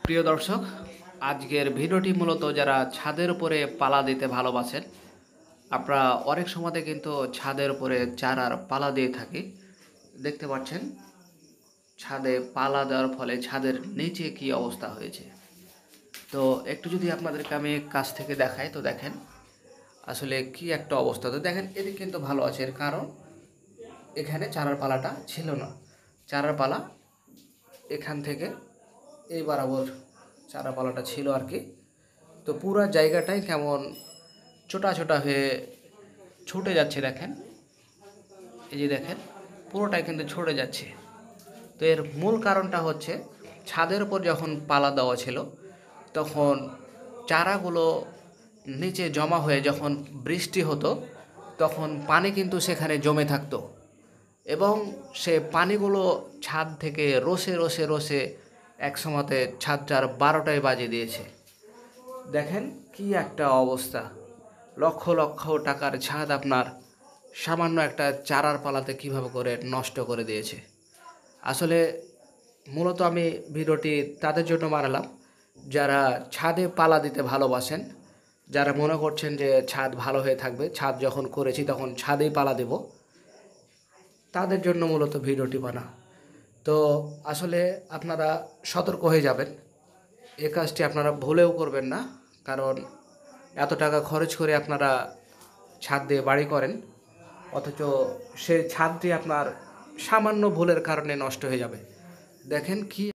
প্রিয় দর্শক, আজকের ভিডিওটি মূলত যারা ছাদের উপরে পালা দিতে ভালোবাসেন, আমরা অনেক সময়তে কিন্তু ছাদের উপরে চারার পালা দিয়ে থাকি। দেখতে পাচ্ছেন ছাদে পালা দেওয়ার ফলে ছাদের নিচে কি অবস্থা হয়েছে। তো একটু যদি আপনাদেরকে আমি কাছ থেকে দেখাই, তো দেখেন আসলে কি একটা অবস্থা। তো দেখেন এদিকে কিন্তু ভালো আছে, এর কারণ এখানে চারার পালাটা ছিল না। চারার পালা এখান থেকে এই বরাবর চারা পালাটা ছিল আর কি। তো পুরো জায়গাটাই কেমন ছোটা ছোটা হয়ে ছুটে যাচ্ছে। দেখেন, এই যে দেখেন পুরোটাই কিন্তু ছুটে যাচ্ছে। তো এর মূল কারণটা হচ্ছে ছাদের উপর যখন পালা দেওয়া ছিল তখন চারাগুলো নিচে জমা হয়ে যখন বৃষ্টি হতো তখন পানি কিন্তু সেখানে জমে থাকতো, এবং সে পানিগুলো ছাদ থেকে রসে রসে রসে এক সময়তে ছাদটার 12টায় বাজিয়ে দিয়েছে। দেখেন কি একটা অবস্থা, লক্ষ লক্ষ টাকার ছাদ আপনার সামান্য একটা চারার পালাতে কিভাবে করে নষ্ট করে দিয়েছে। আসলে মূলত আমি ভিডিওটি তাদের জন্য বানালাম যারা ছাদে পালা দিতে ভালোবাসেন, যারা মনে করছেন যে ছাদ ভালো হয়ে থাকবে, ছাদ যখন করেছি তখন ছাদেই পালা দেব, তাদের জন্য মূলত ভিডিওটি বানা। তো আসলে আপনারা সতর্ক হয়ে যাবেন, এ কাজটি আপনারা ভুলেও করবেন না। কারণ এত টাকা খরচ করে আপনারা ছাদ দিয়ে বাড়ি করেন, অথচ সেই ছাদটি আপনার সামান্য ভুলের কারণে নষ্ট হয়ে যাবে। দেখেন কি